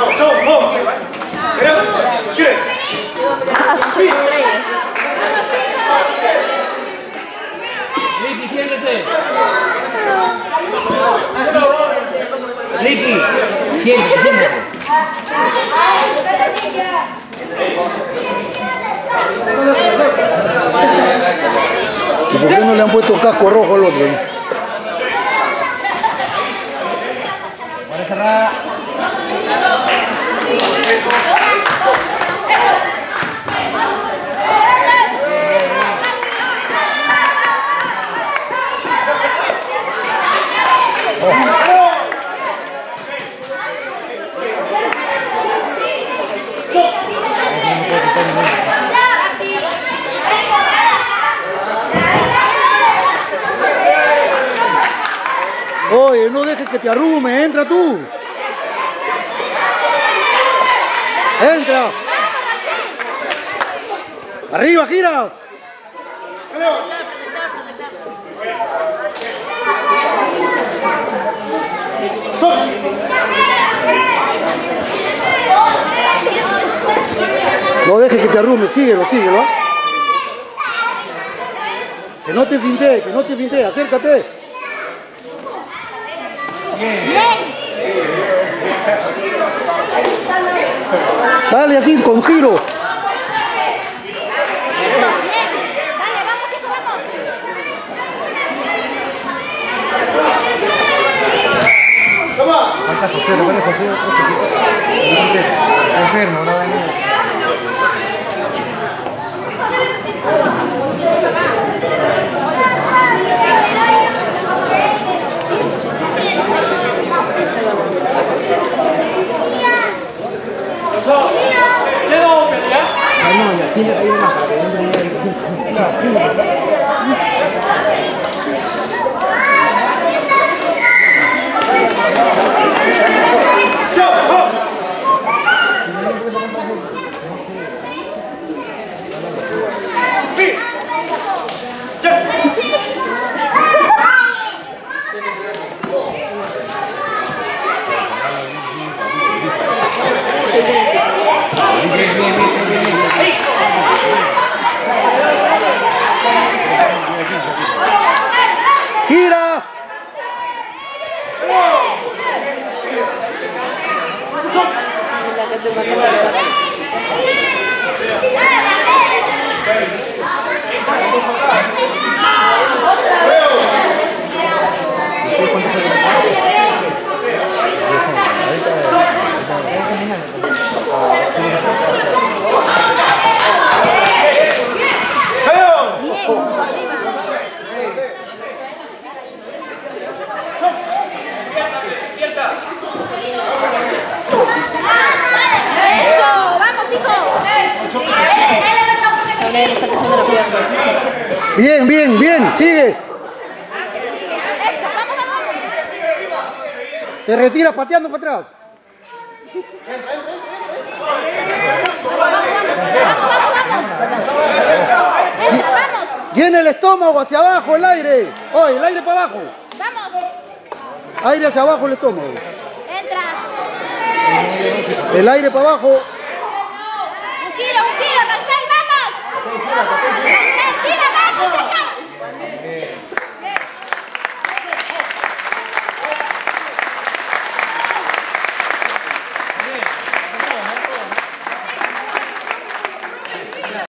Licky, siéntese. Licky, siéntese. ¿Y por qué no le han puesto casco rojo al otro? Para cerrar. Oye, no dejes que te arrume, entra tú. Entra. Arriba, gira. No dejes que te arrume, síguelo, síguelo. Que no te fintee, acércate. Dale así, con giro. Falta José, ¿no? José, otro chiquito. Enfermo, no daño. No, ya tiene ahí una ¡Gira! Bien, bien, bien, sigue. Te retiras pateando para atrás. Llena el estómago hacia abajo, el aire. Oye, el aire para abajo. Vamos. Aire hacia abajo el estómago. Entra. El aire para abajo. Un giro, Raquel, vamos. Gira, vamos, se acaba.